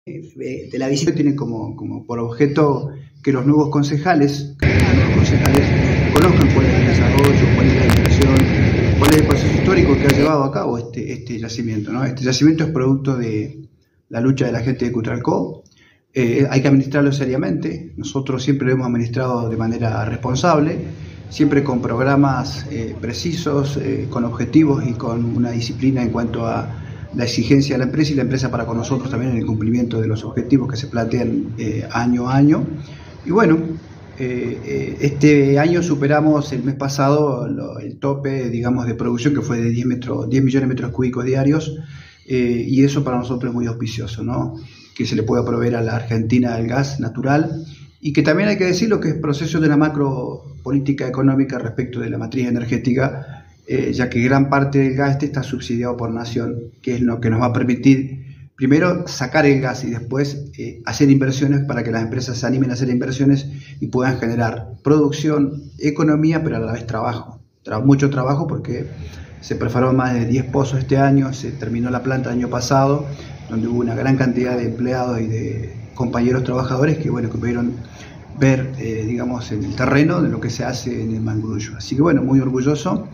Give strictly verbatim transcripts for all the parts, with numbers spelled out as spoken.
Eh, de la visita tiene como, como por objeto que los nuevos concejales, que los nuevos concejales conozcan cuál es el desarrollo, cuál es la inversión, cuál es el proceso histórico que ha llevado a cabo este, este yacimiento, ¿no? Este yacimiento es producto de la lucha de la gente de Cutralcó. Eh, hay que administrarlo seriamente. Nosotros siempre lo hemos administrado de manera responsable, siempre con programas eh, precisos, eh, con objetivos y con una disciplina en cuanto a la exigencia de la empresa y la empresa para con nosotros también en el cumplimiento de los objetivos que se plantean eh, año a año. Y bueno, eh, eh, este año superamos el mes pasado lo, el tope, digamos, de producción, que fue de diez millones de metros cúbicos diarios, eh, y eso para nosotros es muy auspicioso, ¿no? Que se le pueda proveer a la Argentina el gas natural, y que también hay que decirlo que es proceso de una macro política económica respecto de la matriz energética, Eh, ya que gran parte del gas este está subsidiado por nación, que es lo que nos va a permitir primero sacar el gas y después eh, hacer inversiones para que las empresas se animen a hacer inversiones y puedan generar producción, economía, pero a la vez trabajo. Tra mucho trabajo porque se perforaron más de diez pozos este año, se terminó la planta el año pasado, donde hubo una gran cantidad de empleados y de compañeros trabajadores que, bueno, que pudieron ver, eh, digamos, en el terreno de lo que se hace en el Mangrullo. Así que, bueno, muy orgulloso.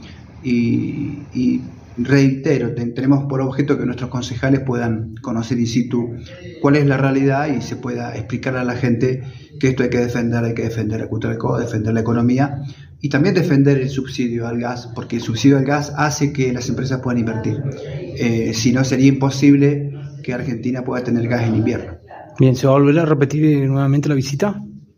Y, y reitero, ten, tenemos por objeto que nuestros concejales puedan conocer in situ cuál es la realidad y se pueda explicar a la gente que esto hay que defender, hay que defender a Cutralcó, defender la economía y también defender el subsidio al gas, porque el subsidio al gas hace que las empresas puedan invertir. Eh, si no, sería imposible que Argentina pueda tener gas en invierno. Bien, ¿se va a volver a repetir nuevamente la visita?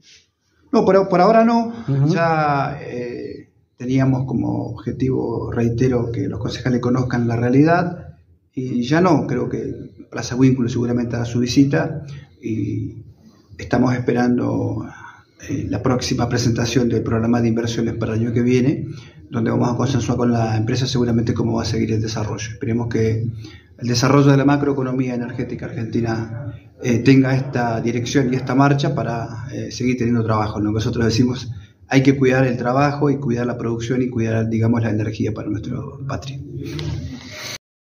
No, por, por ahora no. Uh-huh. Ya... Eh, Teníamos como objetivo, reitero, que los concejales conozcan la realidad y ya no, creo que Plaza Vínculo seguramente hará su visita y estamos esperando eh, la próxima presentación del programa de inversiones para el año que viene, donde vamos a consensuar con la empresa seguramente cómo va a seguir el desarrollo. Esperemos que el desarrollo de la macroeconomía energética argentina eh, tenga esta dirección y esta marcha para eh, seguir teniendo trabajo. Lo que nosotros decimos, hay que cuidar el trabajo y cuidar la producción y cuidar, digamos, la energía para nuestra patria.